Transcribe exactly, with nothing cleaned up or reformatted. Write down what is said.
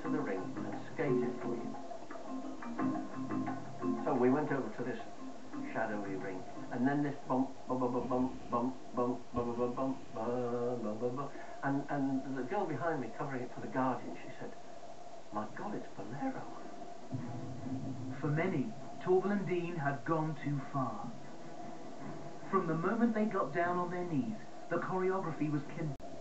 to the ring and skate it for you. So we went over to this shadowy ring, and then this bump, bump, bump, bump, bump, bump, bump, bump, bump, bump, bump, bump, and and the girl behind me covering it for the Guardian, she said, "My God, it's Bolero." For many, Torval and Dean had gone too far. From the moment they got down on their knees, the choreography was con